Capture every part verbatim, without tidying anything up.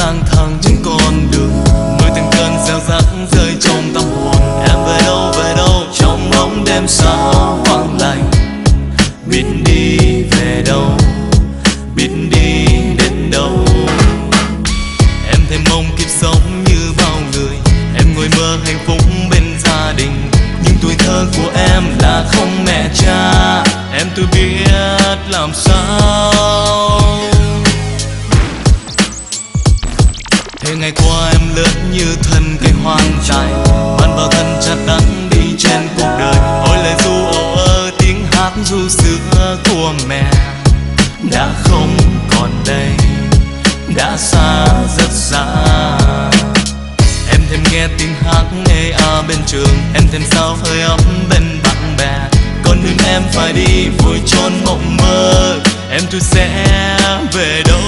lang thang trên con đường, nuôi từng cơn gieo rắc rơi trong tâm hồn. Em về đâu về đâu trong bóng đêm sao hoang lạnh, biết đi về đâu, biết đi đến đâu. Em thêm mong kiếp sống như bao người, em ngồi mơ hạnh phúc bên gia đình, nhưng tuổi thơ của em là không mẹ cha, em tôi biết làm sao. Thế ngày qua em lớn như thân cây hoang dại, mang vào thân chặt đắng đi trên cuộc đời. Ôi lời ru ồ ơ tiếng hát ru xưa của mẹ đã không còn đây, đã xa rất xa. Em thêm nghe tiếng hát ê a bên trường, em thêm sao hơi ấm bên bạn bè. Còn đừng em phải đi vui chốn mộng mơ, em tôi sẽ về đâu.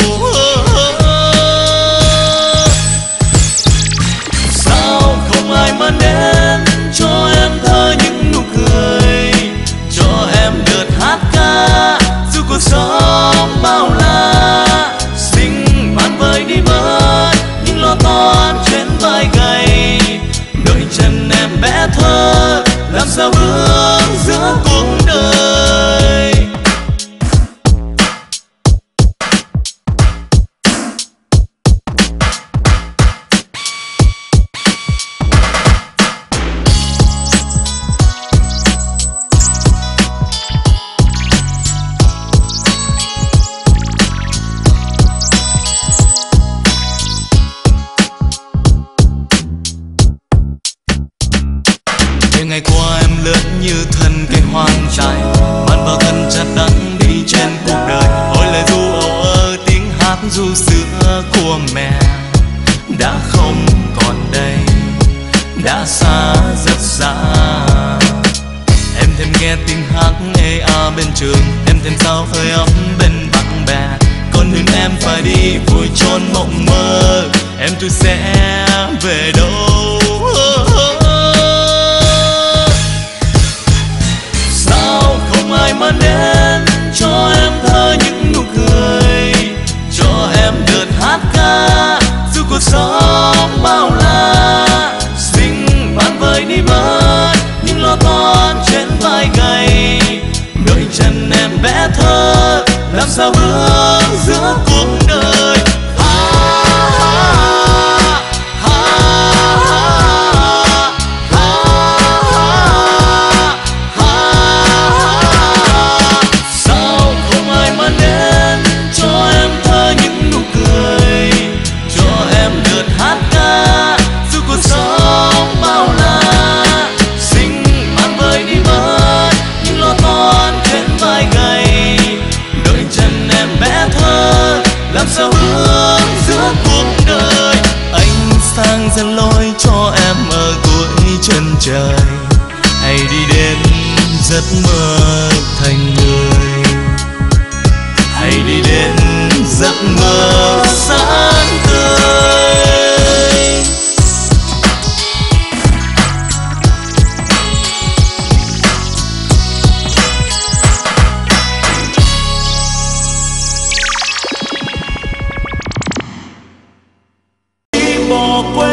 Sao không ai mang đến cho em thơ những nụ cười, cho em được hát ca dù cuộc sống bao la. Sinh bạn vơi đi bớt những lo toan trên vai gầy, đôi chân em bé thơ làm sao bước giữa cuộc đời. Ngày qua em lớn như thân cây hoang dại, mang vào thân chặt đắng đi trên cuộc đời. Ôi lời ru ồ ơ tiếng hát ru xưa của mẹ đã không còn đây, đã xa rất xa. Em thêm nghe tiếng hát ê a bên trường, em thêm sao hơi ấm bên bạn bè. Còn đừng em phải đi vui chốn mộng mơ, em tôi sẽ về đâu. Ai mang đến cho em thơ những nụ cười, cho em được hát ca dù cuộc sống bao la. Sinh bạn vơi đi bớt những lo toan trên vai gầy, đôi chân em bé thơ làm sao bước giữa cuộc đời. Làm sao bước giữa cuộc đời. Ánh sáng dẫn lối cho em ở tuổi chân trời, hãy đi đến giấc mơ thành người, hãy đi đến giấc mơ sáng tươi. Bỏ quên